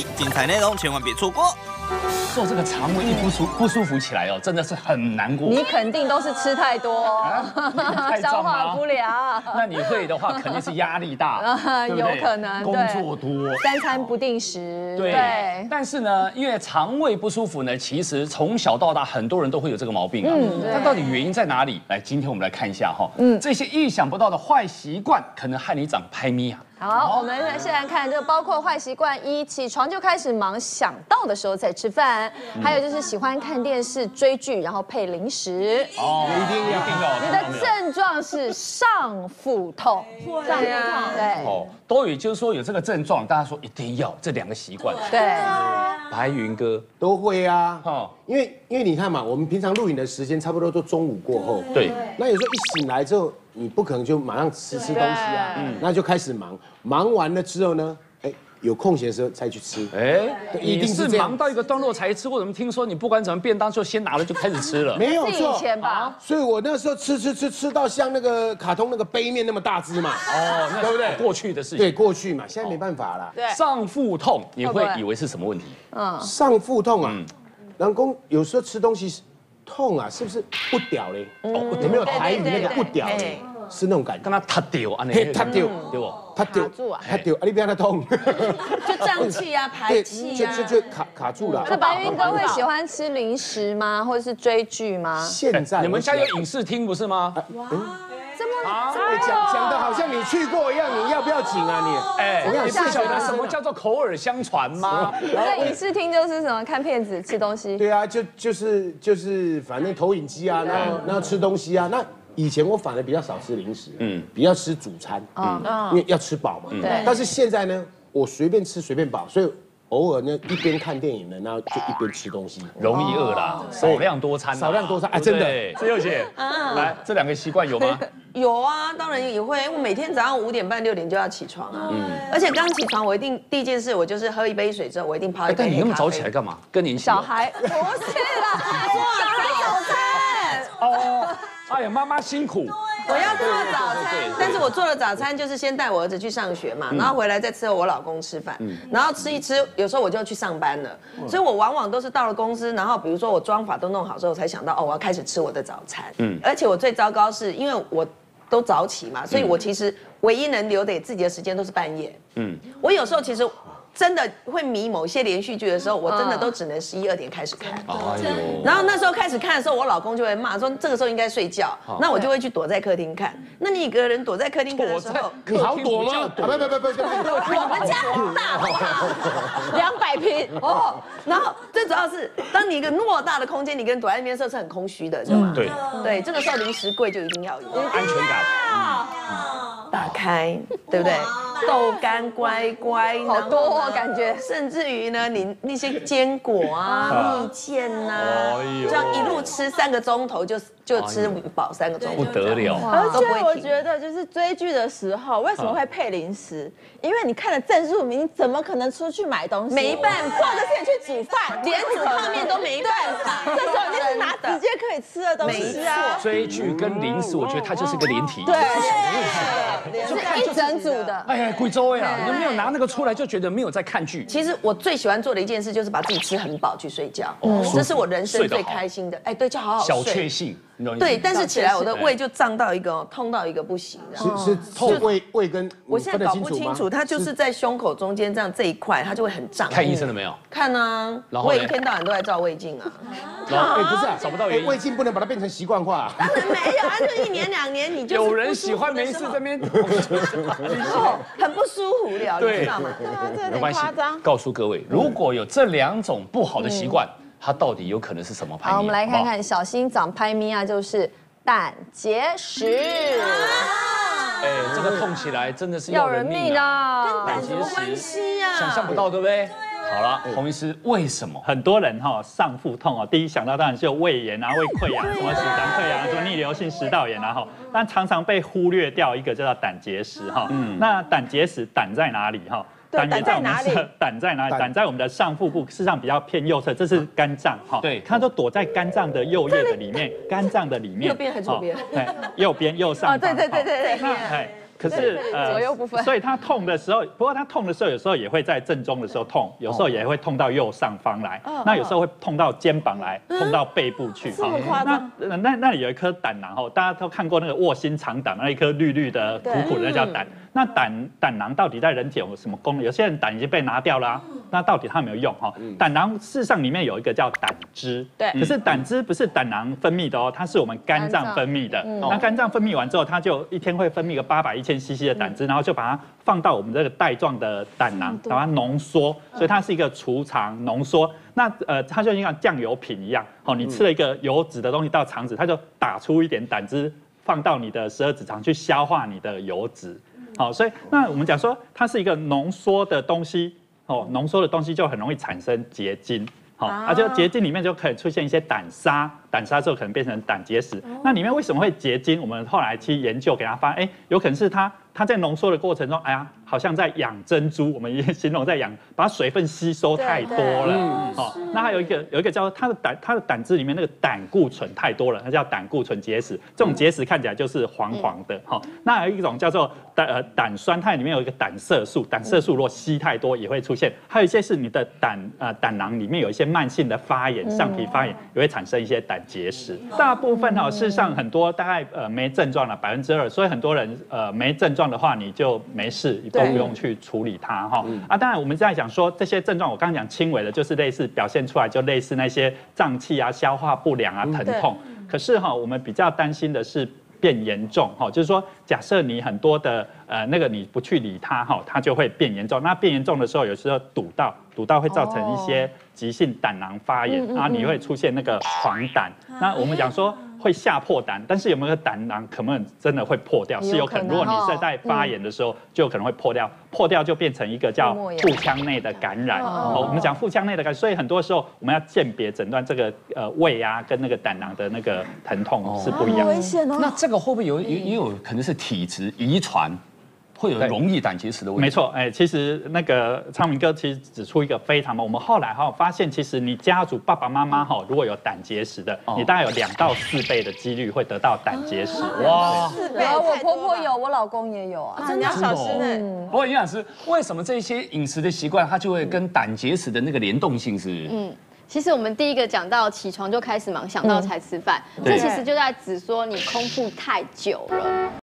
精彩内容千万别错过。 做这个肠胃一不舒服起来哦，真的是很难过。 你肯定都是吃太多，消化不良。 那你会的话，肯定是压力大，对不对？ 有可能， 工作多， 三餐不定时。 对。但是呢，因为肠胃不舒服呢，其实从小到大很多人都会有这个毛病啊。那到底原因在哪里？来，今天我们来看一下哈。这些意想不到的坏习惯，可能害你长拍咪啊。 好，我们现在看这个，包括坏习惯一，起床就开始忙，想到的时候再吃饭；还有就是喜欢看电视、追剧，然后配零食。 哦，一定要。 你的症状是上腹痛， 上腹痛， 对。 哦，都也就是说有这个症状，大家说一定要这2个习惯。 对， 白云哥都会啊。 哦， 因为你看嘛，我们平常录影的时间差不多都中午过后。 对。 那有时候一醒来之后，你不可能就马上吃东西啊，那就开始忙。忙完了之后呢，有空闲的时候再去吃。一定是忙到一个段落才吃。我怎么听说你不管怎么便当就先拿了就开始吃了？ 没有错， 以前吧。 所以我那时候吃到像那个卡通那个杯面那么大只嘛。 哦，那对不对？过去的事情。 对，过去嘛，现在没办法了。 对。 上腹痛，你会以为是什么问题？ 上腹痛啊，人工有时候吃东西痛啊，是不是不屌嘞？有没有台语那个不屌嘞？是那种感觉， 跟他塌掉啊， 塌掉， 对不？ 塌掉，塌掉，你不要它痛， 就胀气啊，排气啊， 就卡住了。 那白云哥会喜欢吃零食吗？或者是追剧吗？ 现在你们家有影视厅不是吗？ 讲的好像你去过一样，你要不要紧啊你？ 你不晓得什么叫做口耳相传吗？ 那影视厅就是什么看片子、吃东西。 对啊，就是反正投影机啊，然后吃东西啊。那以前我反而比较少吃零食，比较吃主餐，因为要吃饱嘛。 对。 但是现在呢，我随便吃随便饱，所以偶尔呢一边看电影呢，然后就一边吃东西， 容易饿啦，少量多餐。 少量多餐，哎，真的。 自由姐，来这2个习惯有吗？ 有啊，当然也会。我每天早上5点半6点就要起床啊，而且刚起床我一定第一件事我就是喝一杯水之后，我一定泡一杯但你那么早起来干嘛？更年期。 小孩不是啦，小孩早餐。 哦，哎呀，妈妈辛苦。 我要做早餐，但是我做的早餐就是先带我儿子去上学嘛，然后回来再伺候我老公吃饭，然后吃一吃，有时候我就去上班了，所以我往往都是到了公司，然后比如说我妆发都弄好之后，才想到我要开始吃我的早餐。而且我最糟糕是因为我都早起嘛，所以我其实唯一能留给自己的时间都是半夜。我有时候其实真的会迷某些连续剧的时候，我真的都只能11、2点开始看。然后那时候开始看的时候，我老公就会骂说这个时候应该睡觉，那我就会去躲在客厅看。那你一个人躲在客厅看的时候， 你好躲吗？不， 我们家很大，好不好？200平哦。然后最主要是，当你一个偌大的空间，你一个人躲在那边的时候是很空虚的，知道吗？对，这个时候零食柜就一定要有安全感。 打开，对不对？豆干乖乖， 好多哦，感觉。 甚至于呢，你那些坚果啊、蜜饯啊，这样一路吃3个钟头就吃饱3个钟头， 不得了。 而且我觉得就是追剧的时候，为什么会配零食？因为你看了郑树明，怎么可能出去买东西？ 没办法， 或者是你去煮饭， 连煮泡面都没办法。 这时候你是拿直接可以吃的东西啊。 追剧跟零食，我觉得它就是个连体。 对， 是一整组的。 哎呀，贵州呀，你没有拿那个出来，就觉得没有在看剧。 其实我最喜欢做的一件事就是把自己吃很饱去睡觉，这是我人生最开心的。哎，对，就好好睡。 小确幸。 对，但是起来我的胃就胀到一个痛到一个不行， 是胃跟我现在搞不清楚，它就是在胸口中间这样这一块，它就会很胀。 看医生了没有？ 看啊，我一天到晚都在照胃镜啊。 不是啊， 找不到原因。 胃镜不能把它变成习惯化。 当然没有啊，就1年2年你就有人喜欢没事这边很不舒服了，你知道吗？ 没关系，告诉各位，如果有这2种不好的习惯。它到底有可能是什么拍咪？ 好，我们来看看小心长拍咪啊，就是胆结石。 这个痛起来真的是要人命啊！ 跟胆什么关系呀？ 想象不到，对不对？好了，洪医师，为什么很多人上腹痛第一想到当然是有胃炎啊、胃溃疡、什么食道溃疡、什么逆流性食道炎啊但常常被忽略掉一个叫做胆结石那胆结石胆在哪里胆在哪里？胆在哪里？胆在我们的上腹部，事实上比较偏右侧，这是肝脏对， 它都躲在肝脏的右叶的里面，肝脏的里面。 右边还是左边？ 对，右边右上方。 对。 可是左右部分所以它痛的时候，不过它痛的时候有时候也会在正中的时候痛，有时候也会痛到右上方来，那有时候会痛到肩膀来，痛到背部去。 这么夸张？ 那里有一颗胆囊吼，大家都看过那个卧薪尝胆，那一颗绿绿的苦苦的那叫胆。那胆囊到底在人体有什么功能？有些人胆已经被拿掉了啊，那到底它有没有用哈？胆囊事实上里面有一个叫胆汁， 对， 可是胆汁不是胆囊分泌的哦，它是我们肝脏分泌的。那肝脏分泌完之后，它就一天会分泌个800、1000 cc 的胆汁，然后就把它放到我们这个带状的胆囊，把它浓缩，所以它是一个储藏浓缩。那它就像酱油品一样，好，你吃了一个油脂的东西到肠子，它就打出一点胆汁，放到你的12指肠去消化你的油脂。好，所以那我们讲说它是一个浓缩的东西，哦，浓缩的东西就很容易产生结晶。好，就结晶里面就可以出现一些胆沙，胆沙之后可能变成胆结石。那里面为什么会结晶？我们后来去研究，给它发现，有可能是它在浓缩的过程中，哎呀，好像在养珍珠，我们也形容在养，把水分吸收太多了。好，那还有一个叫它的胆汁里面那个胆固醇太多了，它叫胆固醇结石。这种结石看起来就是黄黄的。好，那还有一种叫做胆酸，它里面有一个胆色素，胆色素如果吸太多也会出现。还有一些是你的胆囊里面有一些慢性的发炎，上皮发炎也会产生一些胆结石。大部分事实上很多大概没症状了2%，所以很多人没症状的话你就没事，你都不用去处理它哈。当然我们在讲说这些症状，我刚刚讲轻微的，就是类似表现出来就类似那些胀气啊、消化不良啊、疼痛。可是我们比较担心的是变严重就是说，假设你很多的那个你不去理它它就会变严重。那变严重的时候，有时候堵到会造成一些急性胆囊发炎，然后你会出现那个黄疸。那我们讲说会吓破胆，但是有没有胆囊可能真的会破掉？是有可能。如果你是在发炎的时候，就有可能会破掉，破掉就变成一个叫腹腔内的感染。我们讲腹腔内的感染，所以很多时候我们要鉴别诊断这个胃啊跟那个胆囊的那个疼痛是不一样的。 危险哦！ 那这个会不会也有可能是体质遗传？会有容易胆结石的问题。 没错，其实那个昌明哥其实指出一个非常我们后来发现，其实你家族爸爸妈妈如果有胆结石的，你大概有2到4倍的几率会得到胆结石。 哇，4倍！我婆婆有，我老公也有啊， 真的要小心不过营养师，为什么这些饮食的习惯它就会跟胆结石的那个联动性是？ 其实我们第一个讲到起床就开始忙，想到才吃饭，这其实就在指说你空腹太久了。